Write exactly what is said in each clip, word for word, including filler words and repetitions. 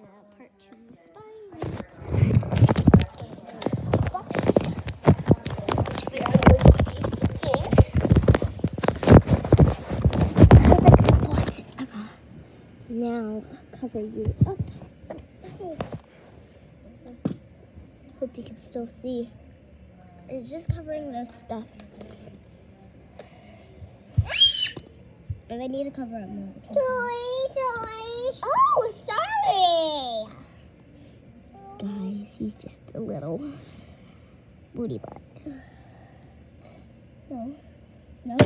uh, part two spine. Let's get into the spot, which we are going to be sitting. It's the perfect spot ever. Now, cover you up. Hope you can still see. It's just covering this stuff. If I need to cover up more. Toy, toy. Oh, sorry. Guys, he's just a little booty butt. No. No.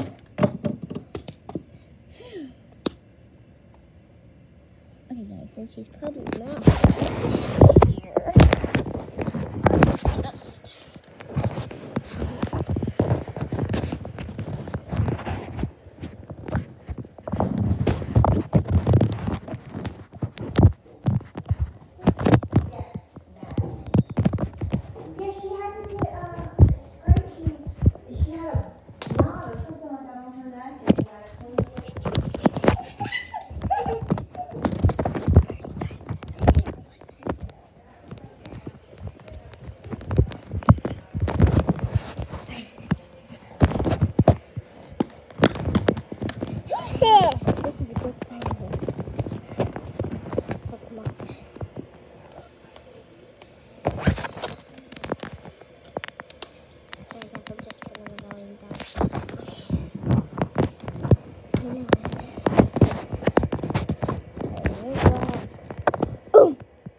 Okay, guys, since she's probably not here. Just this is a good spot here. Look, come on. So I guess I'm just turning the volume down. Boom!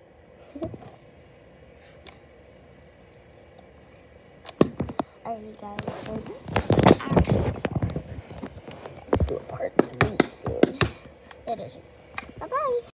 Alright, guys, let's actually let's do a part three soon. Bye bye.